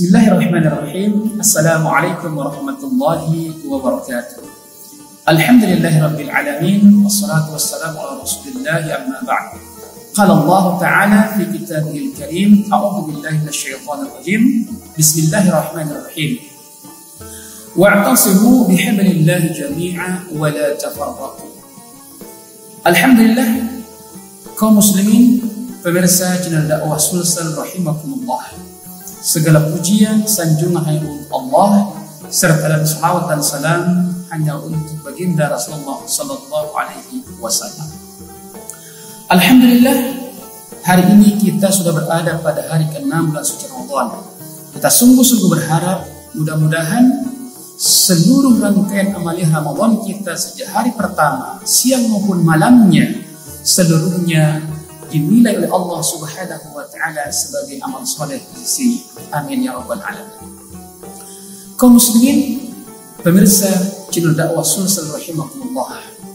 Bismillahirrahmanirrahim. Assalamualaikum warahmatullahi wabarakatuh. Alhamdulillahirabbil alamin wassalatu wassalamu ala rasulillah amma ba'd. Qala Allah ta'ala fi kitabihil karim, a'udzu billahi minasyaitonir rajim. Bismillahirrahmanirrahim. Wa'tasimu bihablillahi jami'a wa la tafarraqu. Alhamdulillah, kaum muslimin, pemirsa channel dakwah Sulsel rahimakumullah. Segala pujian, sanjungan hanya untuk Allah, serta dan salawat dan salam hanya untuk baginda Rasulullah Sallallahu Alaihi Wasallam. Alhamdulillah, hari ini kita sudah berada pada hari ke-6 bulan suci Ramadan. Kita sungguh-sungguh berharap mudah-mudahan seluruh rangkaian amalia Ramadan kita sejak hari pertama, siang maupun malamnya, seluruhnya dinilai oleh Allah Subhanahu wa Ta'ala sebagai amal soleh di sini. Amin ya rabbal alamin. Kaum muslimin, pemirsa channel dakwah Sulsel rahimakumullah.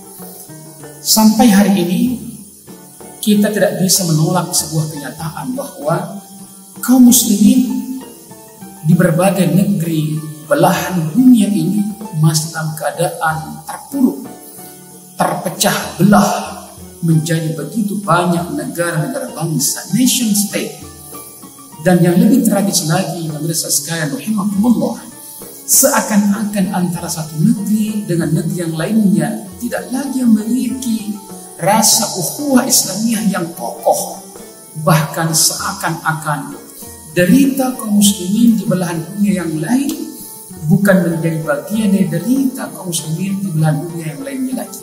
Sampai hari ini kita tidak bisa menolak sebuah kenyataan bahwa kaum muslimin di berbagai negeri belahan dunia ini masih dalam keadaan terpuruk, terpecah belah menjadi begitu banyak negara-negara bangsa, nation state. Dan yang lebih tragis lagi, pemirsa sekalian rahimakumullah, seakan-akan antara satu negeri dengan negeri yang lainnya tidak lagi memiliki rasa ukhuwah Islamiyah yang kokoh. Bahkan seakan-akan derita kaum muslimin di belahan dunia yang lain bukan menjadi bagian dari derita kaum muslimin di belahan dunia yang lainnya lagi.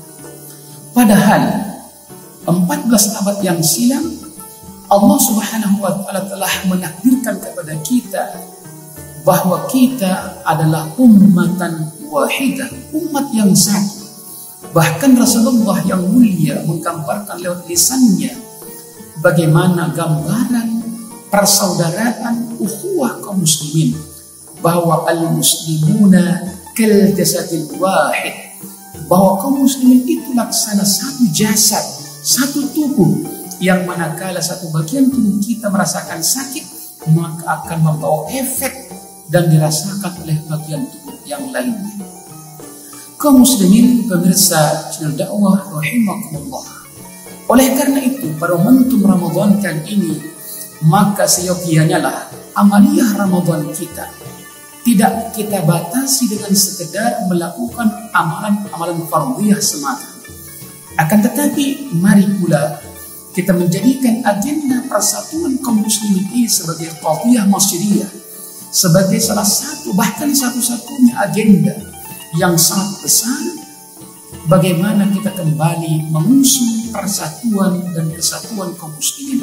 Padahal 14 abad yang silam Allah Subhanahu wa Ta'ala telah menakdirkan kepada kita bahwa kita adalah ummatan wahidah, umat yang satu. Bahkan Rasulullah yang mulia menggambarkan lewat lisannya bagaimana gambaran persaudaraan ukhuwah kaum muslimin, bahwa al-muslimuna kal jasadil wahid, bahwa kaum muslimin itu laksana satu jasad, satu tubuh, yang manakala satu bagian tubuh kita merasakan sakit, maka akan membawa efek dan dirasakan oleh bagian tubuh yang lainnya. Kaum muslimin, pemirsa channel dakwah rahimakumullah. Oleh karena itu, pada momentum Ramadan kali ini, maka seyogianya lah amaliyah Ramadan kita tidak kita batasi dengan sekedar melakukan amalan-amalan fardhiyah semata. Akan tetapi mari pula kita menjadikan agenda persatuan kaum muslimin ini sebagai qadhiyah masyriyah, sebagai salah satu bahkan satu-satunya agenda yang sangat besar bagaimana kita kembali mengusung persatuan dan kesatuan kaum muslimin.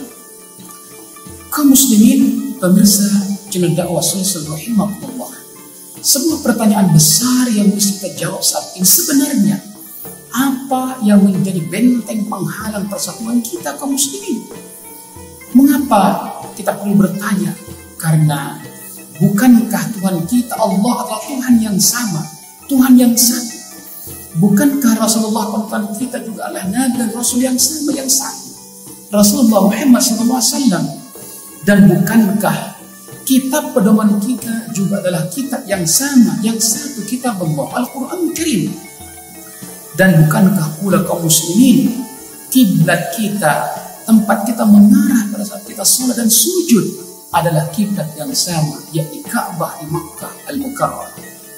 Kaum muslimin, pemirsa channel dakwah Sulsel rahimakumullah, sebuah pertanyaan besar yang mesti kita jawab saat ini, sebenarnya apa yang menjadi benteng penghalang persatuan kita kaum muslimin? Mengapa kita perlu bertanya? Karena bukankah Tuhan kita Allah adalah Tuhan yang sama, Tuhan yang satu? Bukankah Rasulullah Tuhan kita juga adalah Nabi dan Rasul yang sama, yang satu, Rasulullah Muhammad SAW? Dan bukankah kitab pedoman kita juga adalah kitab yang sama, yang satu, kitab Allah, Al-Quran Karim? Dan bukankah pula kaum muslimin kiblat kita, tempat kita mengarah pada saat kita sholat dan sujud adalah kiblat yang sama, yakni Ka'bah di Makkah Al-Mukarramah?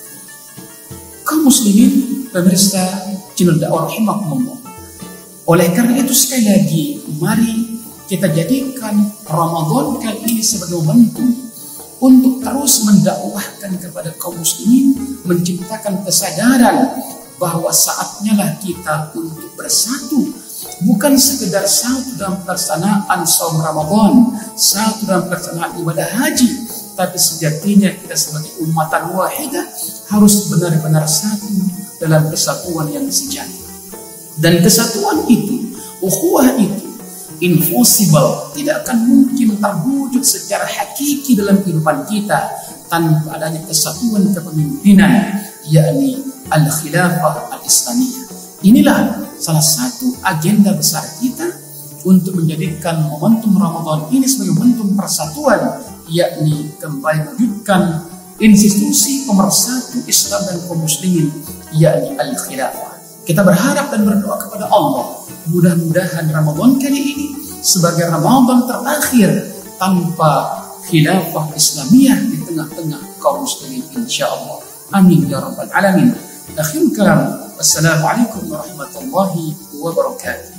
Kaum muslimin, pemirsa channel dakwah rahimakumullah. Oleh karena itu sekali lagi, mari kita jadikan Ramadan kali ini sebagai momentum untuk terus mendakwahkan kepada kaum muslimin, menciptakan kesadaran bahwa saatnya lah kita untuk bersatu, bukan sekedar satu dalam pelaksanaan saum Ramadan, satu dalam pelaksanaan ibadah haji, tapi sejatinya kita sebagai ummatan wahidah harus benar-benar satu dalam kesatuan yang sejati. Dan kesatuan itu, ukhuwah itu impossible, tidak akan mungkin terwujud secara hakiki dalam kehidupan kita tanpa adanya kesatuan kepemimpinan, yakni al-khilafah al-islamiyah. Inilah salah satu agenda besar kita untuk menjadikan momentum Ramadan ini sebagai momentum persatuan, yakni kembali mewujudkan institusi pemersatu Islam dan kaum muslimin, yakni Al-Khilafah. Kita berharap dan berdoa kepada Allah, mudah-mudahan Ramadan kali ini sebagai Ramadan terakhir tanpa khilafah Islamiyah di tengah-tengah kaum muslimin, insyaallah. Amin ya rabbal alamin. Akhirul kalam, wassalamualaikum warahmatullahi wabarakatuh.